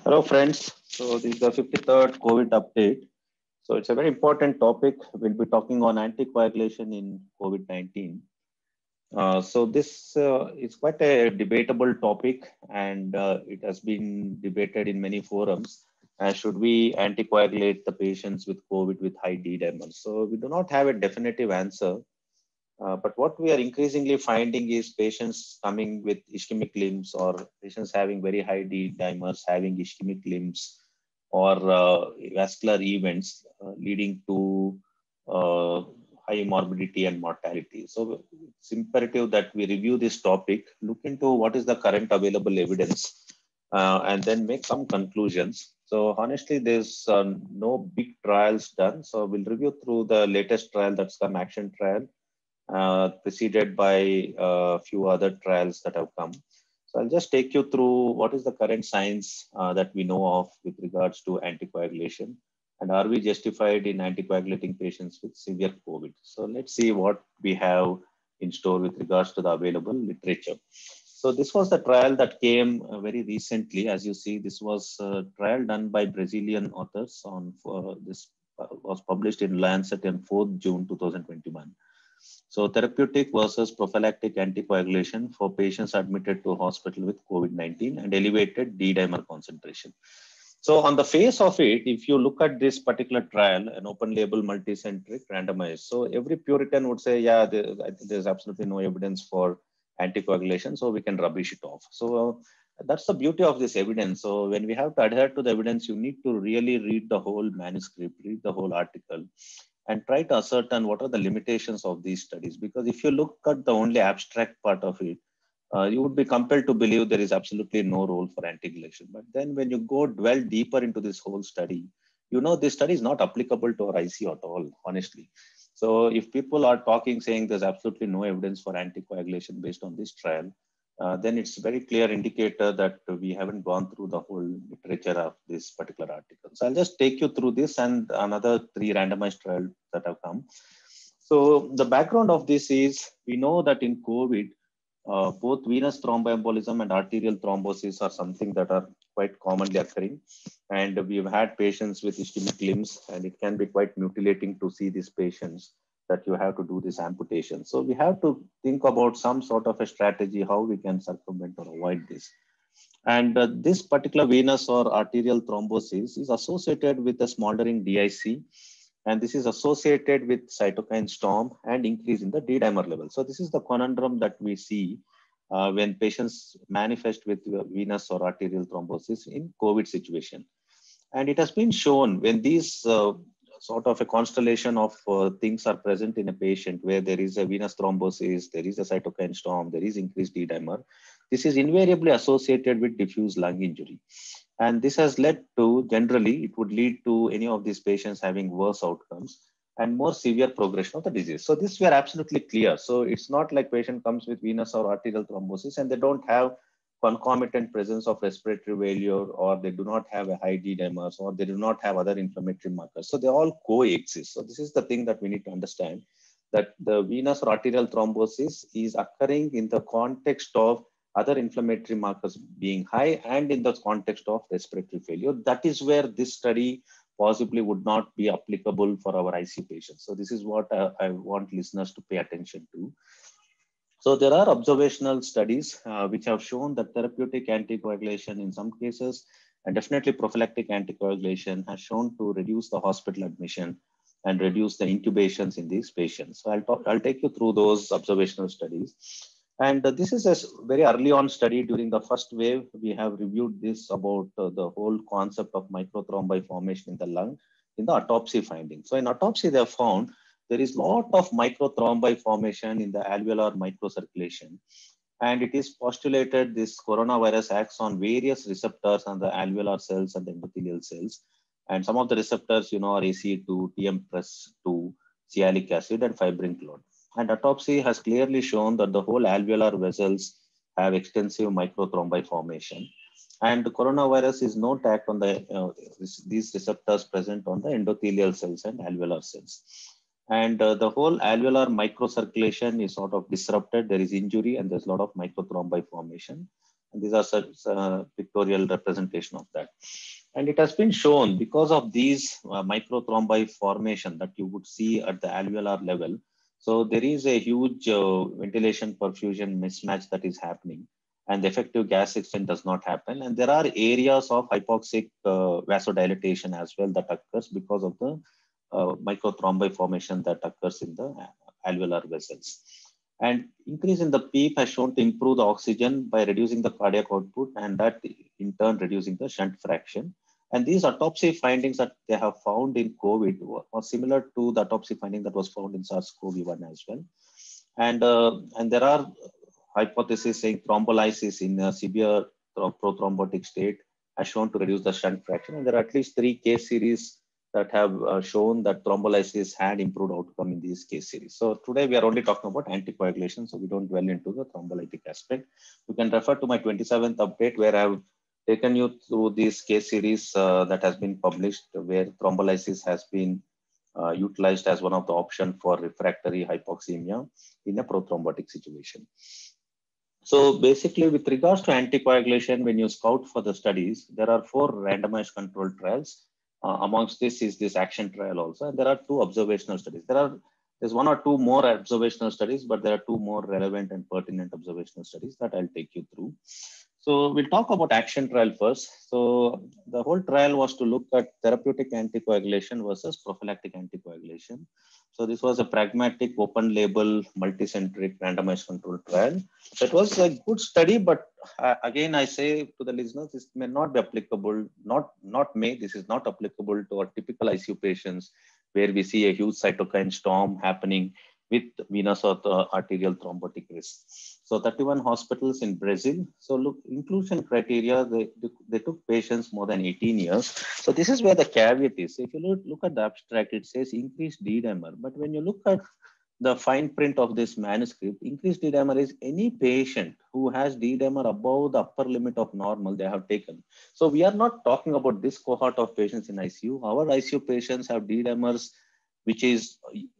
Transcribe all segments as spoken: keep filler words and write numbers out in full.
Hello, friends. So this is the fifty-third COVID update. So it's a very important topic. We'll be talking on anticoagulation in COVID nineteen. Uh, so this uh, is quite a debatable topic, and uh, it has been debated in many forums. Uh, should we anticoagulate the patients with COVID with high D-dimer? So we do not have a definitive answer. Uh, but what we are increasingly finding is patients coming with ischemic limbs or patients having very high D dimers, having ischemic limbs or uh, vascular events uh, leading to uh, high morbidity and mortality. So it's imperative that we review this topic, look into what is the current available evidence, uh, and then make some conclusions. So honestly, there's uh, no big trials done. So we'll review through the latest trial, that's come ACTION trial, uh, preceded by a few other trials that have come. So I'll just take you through what is the current science uh, that we know of with regards to anticoagulation, and are we justified in anticoagulating patients with severe COVID? So let's see what we have in store with regards to the available literature. So this was the trial that came uh, very recently. As you see, this was a trial done by Brazilian authors on uh, this uh, was published in Lancet on fourth June two thousand twenty-one. So therapeutic versus prophylactic anticoagulation for patients admitted to hospital with COVID nineteen and elevated D-dimer concentration. So on the face of it, if you look at this particular trial, an open label, multicentric, randomized. So every Puritan would say, yeah, there, there's absolutely no evidence for anticoagulation, so we can rubbish it off. So that's the beauty of this evidence. So when we have to adhere to the evidence, you need to really read the whole manuscript, read the whole article, and try to ascertain what are the limitations of these studies. Because if you look at the only abstract part of it, uh, you would be compelled to believe there is absolutely no role for anticoagulation. But then when you go dwell deeper into this whole study, you know this study is not applicable to our I C U at all, honestly. So if people are talking, saying there's absolutely no evidence for anticoagulation based on this trial, uh, then it's a very clear indicator that we haven't gone through the whole literature of this particular article. So I'll just take you through this and another three randomized trials that have come. So the background of this is, we know that in COVID, uh, both venous thromboembolism and arterial thrombosis are something that are quite commonly occurring. And we've had patients with ischemic limbs, and it can be quite mutilating to see these patients that you have to do this amputation. So we have to think about some sort of a strategy, how we can circumvent or avoid this. And uh, this particular venous or arterial thrombosis is associated with a smoldering D I C, and this is associated with cytokine storm and increase in the D-dimer level. So this is the conundrum that we see uh, when patients manifest with venous or arterial thrombosis in COVID situation. And it has been shown when these uh, sort of a constellation of uh, things are present in a patient where there is a venous thrombosis, there is a cytokine storm, there is increased D-dimer, this is invariably associated with diffuse lung injury. And this has led to, generally, it would lead to any of these patients having worse outcomes and more severe progression of the disease. So this we are absolutely clear. So it's not like patient comes with venous or arterial thrombosis and they don't have concomitant presence of respiratory failure, or they do not have a high D-dimers, or they do not have other inflammatory markers. So they all coexist. So this is the thing that we need to understand, that the venous or arterial thrombosis is occurring in the context of other inflammatory markers being high and in the context of respiratory failure. That is where this study possibly would not be applicable for our I C U patients. So this is what uh, I want listeners to pay attention to. So there are observational studies uh, which have shown that therapeutic anticoagulation in some cases, and definitely prophylactic anticoagulation, has shown to reduce the hospital admission and reduce the intubations in these patients. So I'll, talk, I'll take you through those observational studies. And uh, this is a very early on study during the first wave. We have reviewed this about uh, the whole concept of microthrombi formation in the lung in the autopsy findings. So in autopsy, they have found there is a lot of microthrombi formation in the alveolar microcirculation. And it is postulated this coronavirus acts on various receptors on the alveolar cells and the endothelial cells. And some of the receptors, you know, are A C E two, T M P R E S two, sialic acid, and fibrin-clone. And autopsy has clearly shown that the whole alveolar vessels have extensive microthrombi formation. And the coronavirus is not act on the uh, these receptors present on the endothelial cells and alveolar cells. And uh, the whole alveolar microcirculation is sort of disrupted. There is injury and there's a lot of microthrombi formation. And these are such uh, pictorial representation of that. And it has been shown because of these uh, microthrombi formation that you would see at the alveolar level. So there is a huge uh, ventilation perfusion mismatch that is happening, and the effective gas exchange does not happen. And there are areas of hypoxic uh, vasodilatation as well that occurs because of the uh, microthrombi formation that occurs in the alveolar vessels. And increase in the PEEP has shown to improve the oxygen by reducing the cardiac output, and that in turn reducing the shunt fraction. And these autopsy findings that they have found in COVID were similar to the autopsy finding that was found in SARS CoV one as well. And, uh, and there are hypotheses saying thrombolysis in a severe prothrombotic state has shown to reduce the shunt fraction. And there are at least three case series that have uh, shown that thrombolysis had improved outcome in these case series. So today we are only talking about anticoagulation, so we don't dwell into the thrombolytic aspect. You can refer to my twenty-seventh update where I've taken you through this case series uh, that has been published where thrombolysis has been uh, utilized as one of the options for refractory hypoxemia in a prothrombotic situation. So basically with regards to anticoagulation, when you scout for the studies, there are four randomized controlled trials. Uh, amongst this is this action trial also, and there are two observational studies. There are there's one or two more observational studies, but there are two more relevant and pertinent observational studies that I'll take you through. So we'll talk about action trial first. So the whole trial was to look at therapeutic anticoagulation versus prophylactic anticoagulation. So this was a pragmatic, open label, multicentric, randomized controlled trial. So it was a good study, but uh, again, I say to the listeners, this may not be applicable, not, not may, this is not applicable to our typical I C U patients where we see a huge cytokine storm happening with venous or arterial thrombotic risk. So thirty-one hospitals in Brazil. So look, inclusion criteria, they, they took patients more than eighteen years. So this is where the caveat is. If you look, look at the abstract, it says increased D-dimer. But when you look at the fine print of this manuscript, increased D-dimer is any patient who has D-dimer above the upper limit of normal they have taken. So we are not talking about this cohort of patients in I C U. Our I C U patients have D-dimers, which is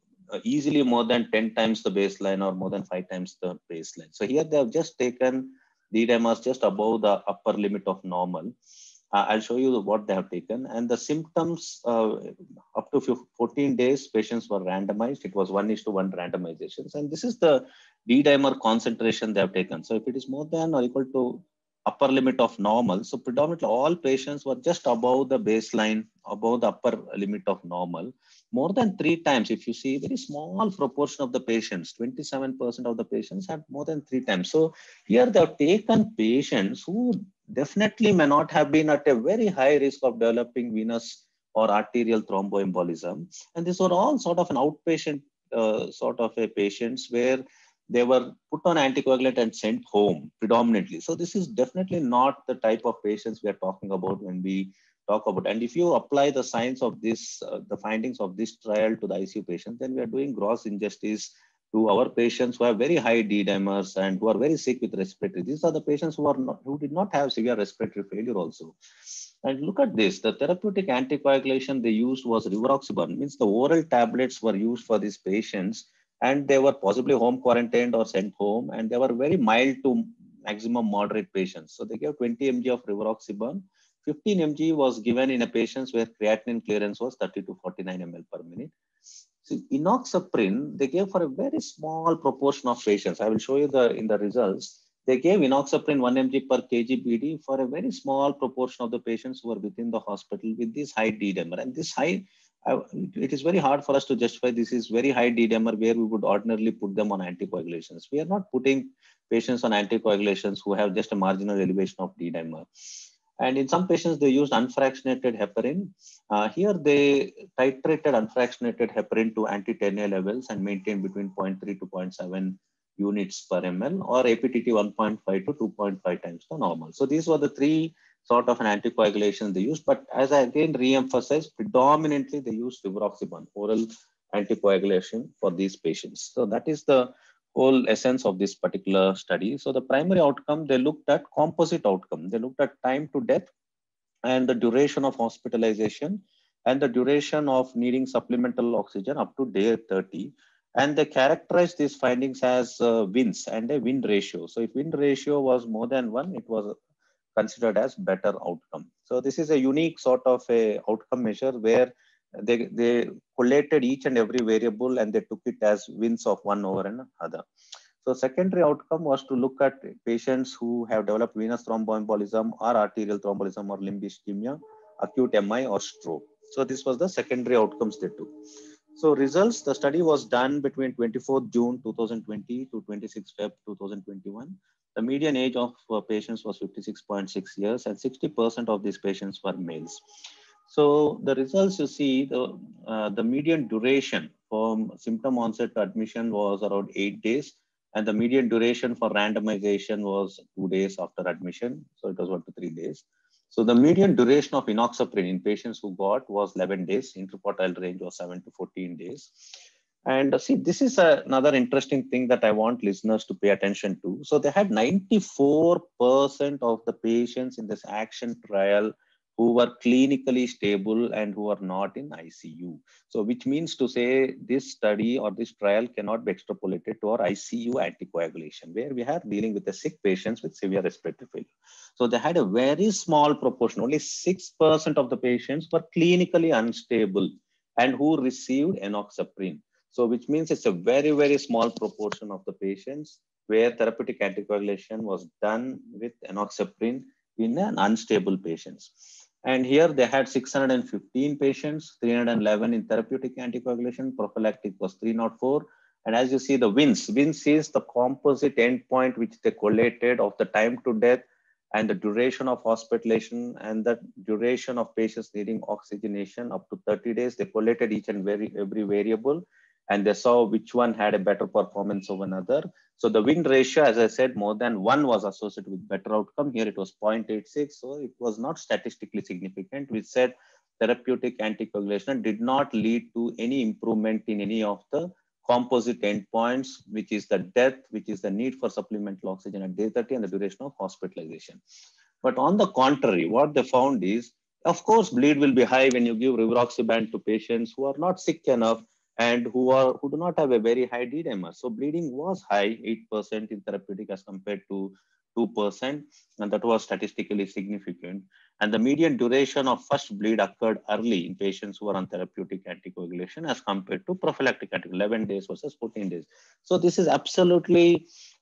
easily more than ten times the baseline or more than five times the baseline. So here they have just taken D-dimers just above the upper limit of normal. Uh, I'll show you what they have taken. And the symptoms, uh, up to fourteen days, patients were randomized. It was one is to one randomizations. And this is the D-dimer concentration they have taken. So if it is more than or equal to upper limit of normal, so predominantly all patients were just above the baseline, above the upper limit of normal. More than three times, if you see, very small proportion of the patients, twenty-seven percent of the patients had more than three times. So here they have taken patients who definitely may not have been at a very high risk of developing venous or arterial thromboembolism. And these were all sort of an outpatient uh, sort of a patients where they were put on anticoagulant and sent home predominantly. So this is definitely not the type of patients we are talking about when we talk about. And if you apply the science of this, uh, the findings of this trial to the I C U patients, then we are doing gross injustice to our patients who have very high D-dimers and who are very sick with respiratory. These are the patients who are not, who did not have severe respiratory failure also. And look at this, the therapeutic anticoagulation they used was rivaroxaban, means the oral tablets were used for these patients, and they were possibly home quarantined or sent home, and they were very mild to maximum moderate patients. So they gave twenty milligrams of rivaroxaban. fifteen milligrams was given in a patients where creatinine clearance was thirty to forty-nine milliliters per minute. So enoxaparin, they gave for a very small proportion of patients. I will show you the in the results. They gave enoxaparin one milligram per kg B D for a very small proportion of the patients who were within the hospital with this high D-dimer. And this high, uh, it is very hard for us to justify this is very high D-dimer where we would ordinarily put them on anticoagulations. We are not putting patients on anticoagulations who have just a marginal elevation of D-dimer. And in some patients, they used unfractionated heparin. Uh, here, they titrated unfractionated heparin to anti-ten A levels and maintained between zero point three to zero point seven units per ml, or A P T T one point five to two point five times the normal. So these were the three sort of an anticoagulation they used. But as I again re-emphasize, predominantly they used rivaroxaban, oral anticoagulation for these patients. So that is the whole essence of this particular study. So the primary outcome, they looked at composite outcome. They looked at time to death and the duration of hospitalization and the duration of needing supplemental oxygen up to day thirty. And they characterized these findings as uh, wins and a win ratio. So if win ratio was more than one, it was considered as better outcome. So this is a unique sort of a outcome measure where they, they collated each and every variable and they took it as wins of one over another. So secondary outcome was to look at patients who have developed venous thromboembolism or arterial thromboembolism or limb ischemia, acute M I or stroke. So this was the secondary outcomes they took. So results, the study was done between twenty-fourth June two thousand twenty to twenty-sixth February two thousand twenty-one. The median age of uh, patients was fifty-six point six years and sixty percent of these patients were males. So the results you see, the, uh, the median duration from symptom onset to admission was around eight days. And the median duration for randomization was two days after admission. So it was one to three days. So the median duration of enoxaparin in patients who got was eleven days. Interquartile range was seven to fourteen days. And uh, see, this is a, another interesting thing that I want listeners to pay attention to. So they had ninety-four percent of the patients in this action trial who were clinically stable and who are not in I C U. So which means to say this study or this trial cannot be extrapolated to our I C U anticoagulation, where we are dealing with the sick patients with severe respiratory failure. So they had a very small proportion, only six percent of the patients were clinically unstable and who received enoxaparin. So which means it's a very, very small proportion of the patients where therapeutic anticoagulation was done with enoxaparin in an unstable patients. And here they had six hundred fifteen patients, three hundred eleven in therapeutic anticoagulation, prophylactic was three oh four. And as you see the wins, wins is the composite endpoint which they collated of the time to death and the duration of hospitalization and the duration of patients needing oxygenation up to thirty days. They collated each and very, every variable and they saw which one had a better performance over another. So the win ratio, as I said, more than one was associated with better outcome. Here it was zero point eight six, so it was not statistically significant. We said therapeutic anticoagulation did not lead to any improvement in any of the composite endpoints, which is the death, which is the need for supplemental oxygen at day thirty and the duration of hospitalization. But on the contrary, what they found is, of course, bleed will be high when you give rivaroxaban to patients who are not sick enough and who are who do not have a very high D dimer. So bleeding was high, eight percent in therapeutic as compared to two percent, and that was statistically significant. And the median duration of first bleed occurred early in patients who are on therapeutic anticoagulation as compared to prophylactic anticoagulation, eleven days versus fourteen days. So this is absolutely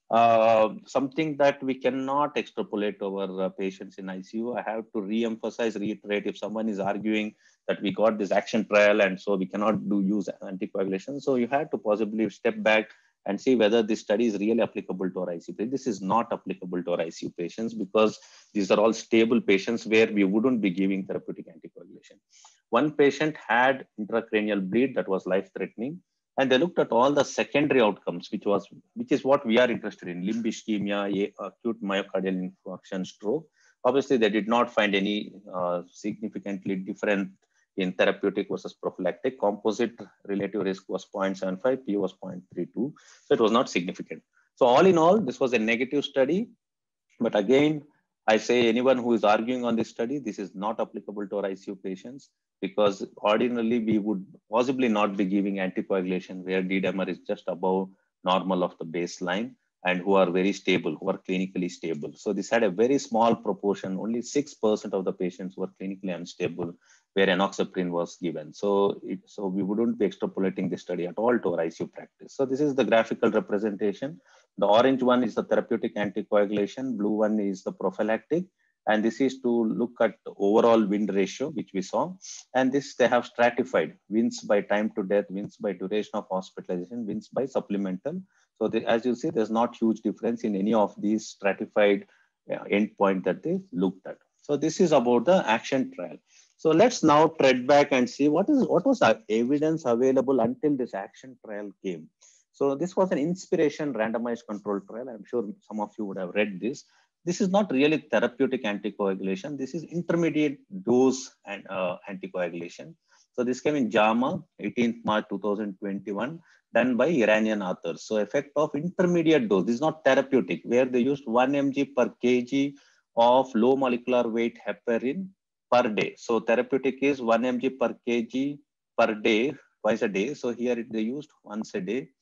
uh, something that we cannot extrapolate over uh, patients in I C U. I have to re-emphasize, reiterate, if someone is arguing that we got this action trial and so we cannot do use anticoagulation. So you have to possibly step back and see whether this study is really applicable to our I C U. This is not applicable to our I C U patients because these are all stable patients where we wouldn't be giving therapeutic anticoagulation. One patient had intracranial bleed that was life-threatening, and they looked at all the secondary outcomes, which was which is what we are interested in: limb ischemia, acute myocardial infarction, stroke. Obviously, they did not find any uh, significantly different in therapeutic versus prophylactic. Composite relative risk was zero point seven five, P was zero point three two. So it was not significant. So all in all, this was a negative study. But again, I say anyone who is arguing on this study, this is not applicable to our I C U patients because ordinarily we would possibly not be giving anticoagulation where D dimer is just above normal of the baseline and who are very stable, who are clinically stable. So this had a very small proportion, only six percent of the patients were clinically unstable where enoxaparin was given. So, it, so we wouldn't be extrapolating this study at all to our I C U practice. So this is the graphical representation. The orange one is the therapeutic anticoagulation, blue one is the prophylactic. And this is to look at the overall win ratio, which we saw. And this they have stratified: wins by time to death, wins by duration of hospitalization, wins by supplemental. So the, as you see, there's not huge difference in any of these stratified uh, endpoint that they looked at. So this is about the action trial. So let's now tread back and see what is what was the evidence available until this action trial came. So this was an inspiration randomized control trial. I'm sure some of you would have read this. This is not really therapeutic anticoagulation. This is intermediate dose and uh, anticoagulation. So this came in JAMA, eighteenth March two thousand twenty-one, done by Iranian authors. So effect of intermediate dose. This is not therapeutic, where they used one milligram per kg of low molecular weight heparin per day. So therapeutic is one milligram per kg per day, twice a day. So here they used once a day.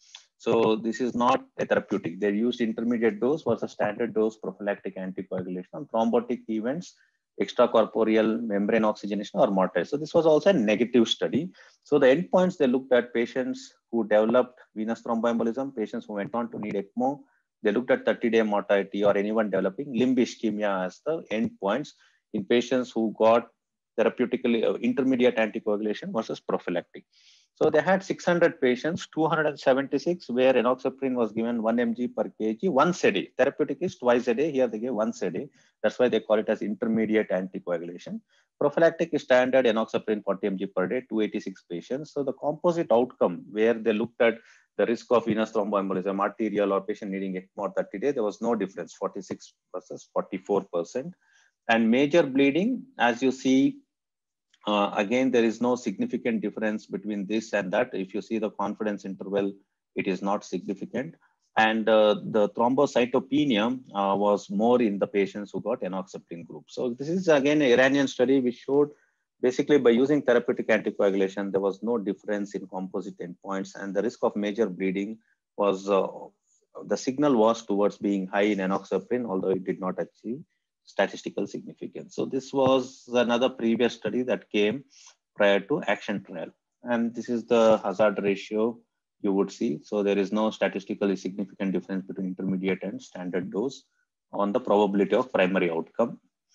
So this is not a therapeutic. They used intermediate dose versus standard dose prophylactic anticoagulation on thrombotic events, extracorporeal membrane oxygenation or mortality. So this was also a negative study. So the endpoints, they looked at patients who developed venous thromboembolism, patients who went on to need ECMO. They looked at thirty day mortality or anyone developing limb ischemia as the endpoints in patients who got therapeutically uh, intermediate anticoagulation versus prophylactic. So they had six hundred patients, two hundred seventy-six where enoxaparin was given one milligram per kg once a day. Therapeutic is twice a day. Here they gave once a day. That's why they call it as intermediate anticoagulation. Prophylactic is standard enoxaparin forty milligrams per day, two hundred eighty-six patients. So the composite outcome where they looked at the risk of venous thromboembolism, arterial or patient needing ECMO thirty days, there was no difference, forty-six versus forty-four percent. And major bleeding, as you see, Uh, again, there is no significant difference between this and that. If you see the confidence interval, it is not significant. And uh, the thrombocytopenia uh, was more in the patients who got enoxaparin group. So this is again an Iranian study which showed basically by using therapeutic anticoagulation, there was no difference in composite endpoints, and the risk of major bleeding was, uh, the signal was towards being high in enoxaparin, although it did not achieve statistical significance. So this was another previous study that came prior to action trial. And this is the hazard ratio you would see. So there is no statistically significant difference between intermediate and standard dose on the probability of primary outcome.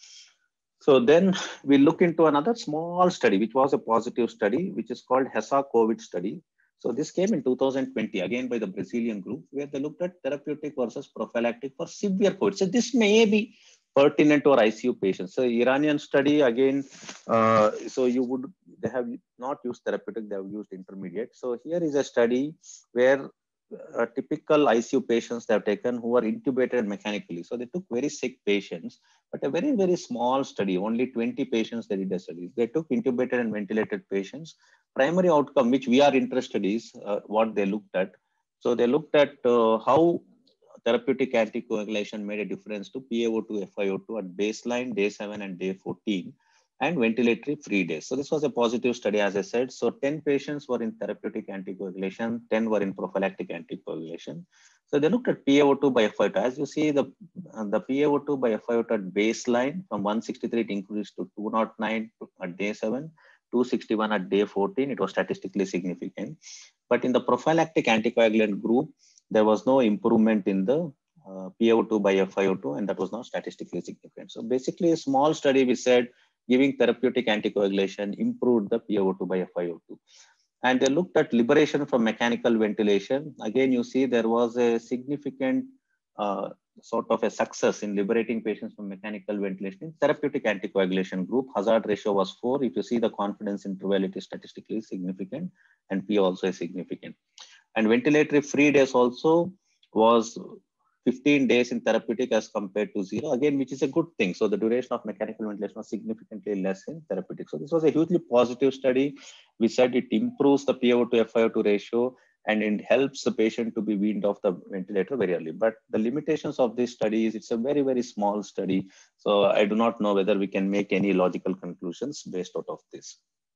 So then we look into another small study, which was a positive study, which is called HESA COVID study. So this came in two thousand twenty, again by the Brazilian group, where they looked at therapeutic versus prophylactic for severe COVID. So this may be pertinent to our I C U patients. So Iranian study again, uh, so you would, they have not used therapeutic, they have used intermediate. So here is a study where uh, typical I C U patients they have taken who are intubated mechanically. So they took very sick patients, but a very, very small study, only twenty patients they did a study. They took intubated and ventilated patients. Primary outcome, which we are interested is uh, what they looked at. So they looked at uh, how therapeutic anticoagulation made a difference to P a O two, F i O two at baseline, day seven and day fourteen, and ventilatory free days. So this was a positive study, as I said. So ten patients were in therapeutic anticoagulation, ten were in prophylactic anticoagulation. So they looked at P a O two by F i O two. As you see, the, uh, the P a O two by F i O two at baseline from one sixty-three, it increased to two oh nine at day seven, two sixty-one at day fourteen. It was statistically significant. But in the prophylactic anticoagulant group, there was no improvement in the uh, P a O two by F i O two, and that was not statistically significant. So basically, a small study, we said giving therapeutic anticoagulation improved the P a O two by F i O two. And they looked at liberation from mechanical ventilation. Again, you see there was a significant uh, sort of a success in liberating patients from mechanical ventilation in therapeutic anticoagulation group. Hazard ratio was four. If you see the confidence interval, it is statistically significant, and P also is significant. And ventilatory free days also was fifteen days in therapeutic as compared to zero, again, which is a good thing. So the duration of mechanical ventilation was significantly less in therapeutic. So this was a hugely positive study. We said it improves the P a O two F i O two ratio, and it helps the patient to be weaned off the ventilator very early. But the limitations of this study is it's a very, very small study. So I do not know whether we can make any logical conclusions based out of this.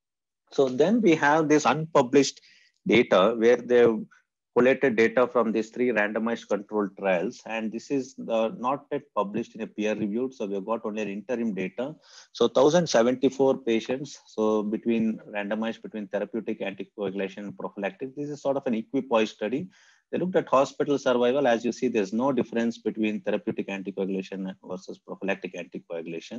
So then we have this unpublished data where they've collated data from these three randomized controlled trials. And this is the, not yet published in a peer reviewed. So we've got only interim data. So one thousand seventy-four patients. So between randomized between therapeutic anticoagulation and prophylactic, this is sort of an equipoise study. They looked at hospital survival. As you see, there's no difference between therapeutic anticoagulation versus prophylactic anticoagulation.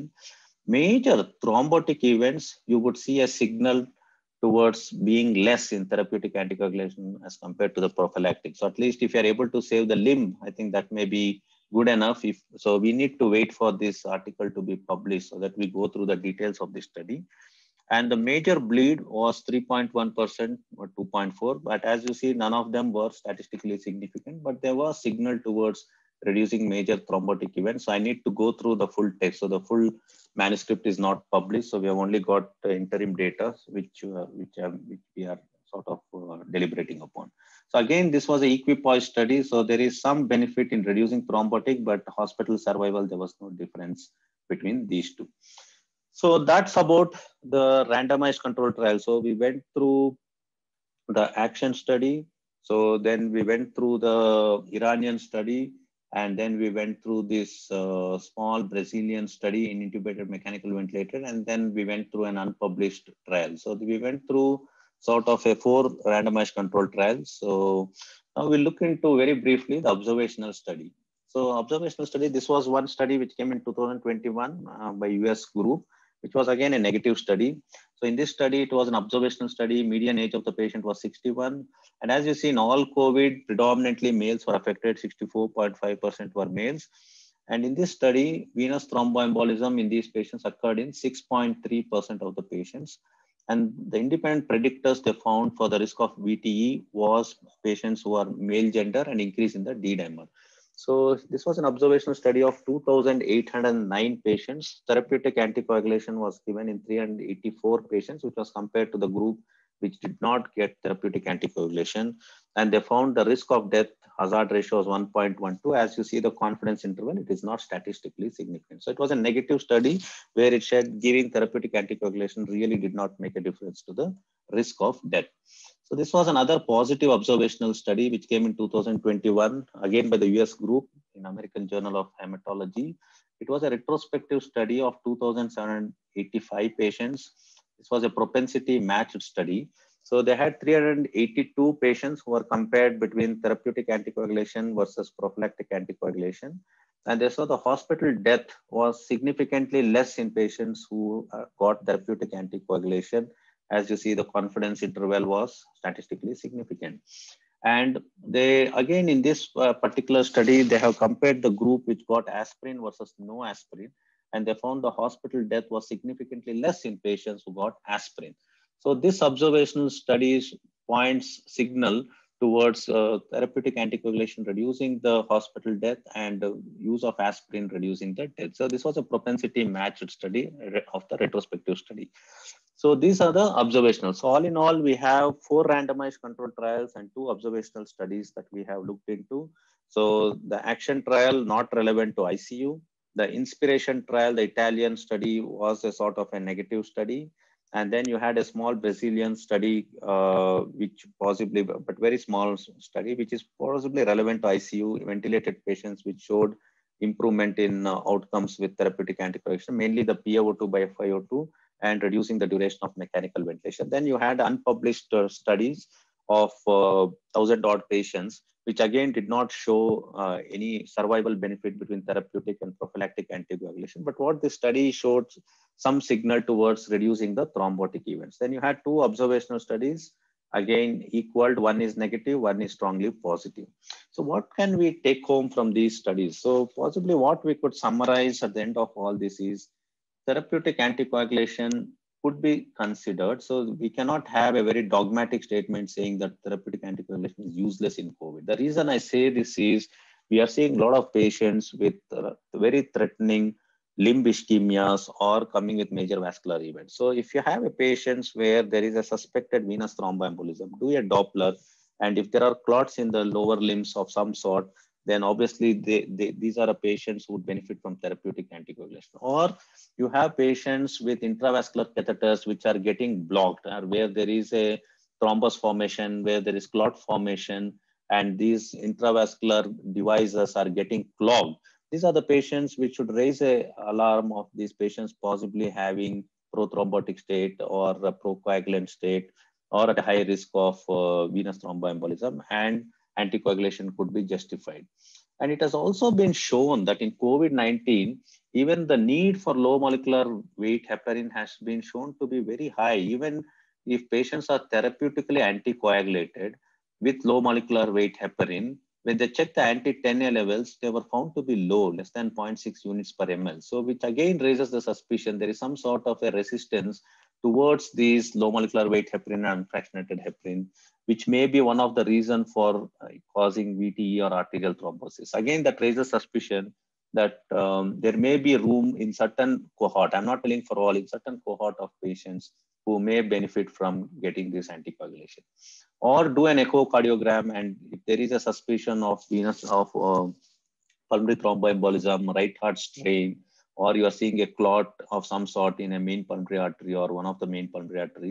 Major thrombotic events, you would see a signal towards being less in therapeutic anticoagulation as compared to the prophylactic. So at least if you're able to save the limb, I think that may be good enough. If so, we need to wait for this article to be published so that we go through the details of the study. And the major bleed was three point one percent or two point four. But as you see, none of them were statistically significant, but there was signal towards reducing major thrombotic events. So I need to go through the full text. So the full manuscript is not published. So we have only got uh, interim data, which, uh, which, uh, which we are sort of uh, deliberating upon. So again, this was an equipoise study. So there is some benefit in reducing thrombotic, but hospital survival, there was no difference between these two. So that's about the randomized control trial. So we went through the action study. So then we went through the Iranian study, and then we went through this uh, small Brazilian study in intubated mechanical ventilator, and then we went through an unpublished trial. So we went through sort of a four randomized control trials. So now we look into very briefly the observational study. So observational study, this was one study which came in two thousand twenty-one uh, by U S group, which was again a negative study. So in this study, it was an observational study. Median age of the patient was sixty-one. And as you see, in all COVID, predominantly males were affected, sixty-four point five percent were males. And in this study, venous thromboembolism in these patients occurred in six point three percent of the patients. And the independent predictors they found for the risk of V T E was patients who are male gender and increase in the D-dimer. So this was an observational study of two thousand eight hundred nine patients. Therapeutic anticoagulation was given in three hundred eighty-four patients, which was compared to the group which did not get therapeutic anticoagulation. And they found the risk of death hazard ratio was one point one two. As you see the confidence interval, it is not statistically significant. So it was a negative study where it said giving therapeutic anticoagulation really did not make a difference to the risk of death. So this was another positive observational study which came in two thousand twenty-one, again by the U S group in American Journal of Hematology. It was a retrospective study of two thousand seven hundred eighty-five patients. This was a propensity matched study. So they had three hundred eighty-two patients who were compared between therapeutic anticoagulation versus prophylactic anticoagulation. And they saw the hospital death was significantly less in patients who uh, got therapeutic anticoagulation. As you see, the confidence interval was statistically significant. And they, again, in this uh, particular study, they have compared the group which got aspirin versus no aspirin. And they found the hospital death was significantly less in patients who got aspirin. So this observational studies points signal towards uh, therapeutic anticoagulation reducing the hospital death and uh, use of aspirin reducing the death. So this was a propensity matched study of the retrospective study. So these are the observational. So all in all, we have four randomized control trials and two observational studies that we have looked into. So the action trial not relevant to I C U. The inspiration trial, the Italian study was a sort of a negative study. And then you had a small Brazilian study, uh, which possibly, but very small study, which is possibly relevant to I C U, ventilated patients, which showed improvement in uh, outcomes with therapeutic anticoagulation, mainly the P a O two by F i O two and reducing the duration of mechanical ventilation. Then you had unpublished uh, studies of uh, thousand odd patients, which again did not show uh, any survival benefit between therapeutic and prophylactic anticoagulation. But what this study showed some signal towards reducing the thrombotic events. Then you had two observational studies, again equaled, one is negative, one is strongly positive. So what can we take home from these studies? So possibly what we could summarize at the end of all this is therapeutic anticoagulation could be considered. So we cannot have a very dogmatic statement saying that therapeutic anticoagulation is useless in COVID. The reason I say this is we are seeing a lot of patients with uh, very threatening limb ischemias or coming with major vascular events. So if you have a patient where there is a suspected venous thromboembolism, do a Doppler. And if there are clots in the lower limbs of some sort, then obviously they, they, these are a patients who would benefit from therapeutic anticoagulation. Or you have patients with intravascular catheters which are getting blocked, or where there is a thrombus formation, where there is clot formation, and these intravascular devices are getting clogged. These are the patients which should raise an alarm of these patients possibly having prothrombotic state or a procoagulant state or at a high risk of uh, venous thromboembolism, and anticoagulation could be justified. And it has also been shown that in COVID nineteen, even the need for low molecular weight heparin has been shown to be very high. Even if patients are therapeutically anticoagulated with low molecular weight heparin, when they check the anti ten A levels, they were found to be low, less than zero point six units per ml. So which again raises the suspicion there is some sort of a resistance towards these low molecular weight heparin and unfractionated heparin, which may be one of the reasons for uh, causing V T E or arterial thrombosis. Again, that raises suspicion that um, there may be room in certain cohort, I'm not telling for all, in certain cohort of patients who may benefit from getting this anticoagulation. Or do an echocardiogram, and if there is a suspicion of venous of uh, pulmonary thromboembolism, right heart strain, or you are seeing a clot of some sort in a main pulmonary artery or one of the main pulmonary arteries,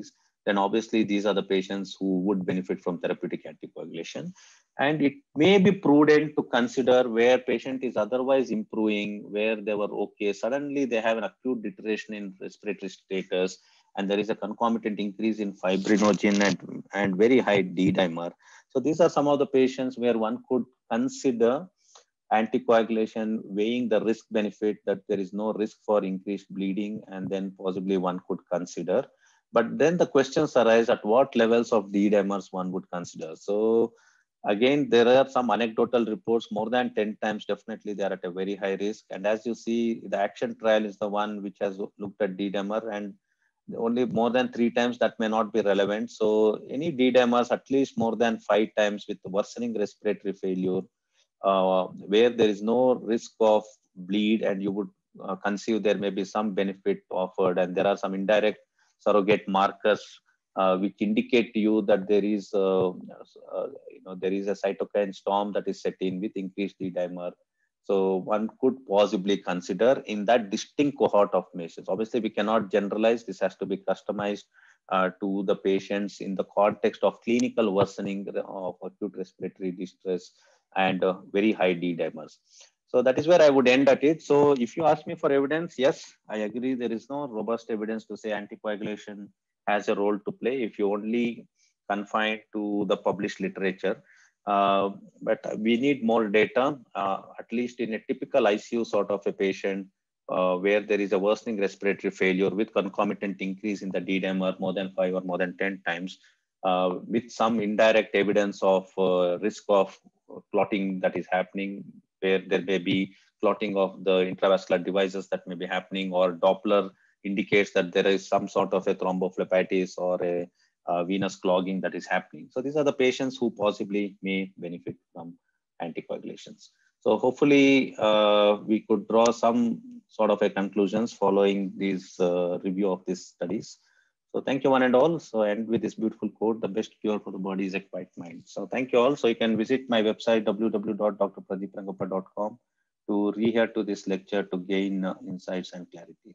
then obviously these are the patients who would benefit from therapeutic anticoagulation. And it may be prudent to consider where patient is otherwise improving, where they were okay, suddenly they have an acute deterioration in respiratory status, and there is a concomitant increase in fibrinogen and, and very high D-dimer. So these are some of the patients where one could consider anticoagulation, weighing the risk benefit that there is no risk for increased bleeding, and then possibly one could consider. But then the questions arise at what levels of D-dimers one would consider. So again, there are some anecdotal reports, more than ten times, definitely they are at a very high risk. And as you see, the ACTION trial is the one which has looked at D-dimer, and only more than three times that may not be relevant. So any D-dimers at least more than five times with worsening respiratory failure, uh, where there is no risk of bleed, and you would uh, conceive there may be some benefit offered, and there are some indirect surrogate markers uh, which indicate to you that there is uh, uh, you know there is a cytokine storm that is set in with increased D-dimer. So one could possibly consider in that distinct cohort of patients. Obviously, we cannot generalize. This has to be customized uh, to the patients in the context of clinical worsening of acute respiratory distress and uh, very high D-dimers. So that is where I would end at it. So if you ask me for evidence, yes, I agree. There is no robust evidence to say anticoagulation has a role to play if you only confine to the published literature. Uh, but we need more data, uh, at least in a typical I C U sort of a patient, uh, where there is a worsening respiratory failure with concomitant increase in the D-dimer more than five or more than ten times, uh, with some indirect evidence of uh, risk of clotting that is happening, where there may be clotting of the intravascular devices that may be happening, or Doppler indicates that there is some sort of a thrombophlebitis or a uh, venous clogging that is happening. So these are the patients who possibly may benefit from anticoagulations. So hopefully uh, we could draw some sort of a conclusions following this uh, review of these studies. So thank you one and all. So end with this beautiful quote, the best cure for the body is a quiet mind. So thank you all. So you can visit my website, w w w dot d r pradeep rangappa dot com, to rehear to this lecture to gain uh, insights and clarity.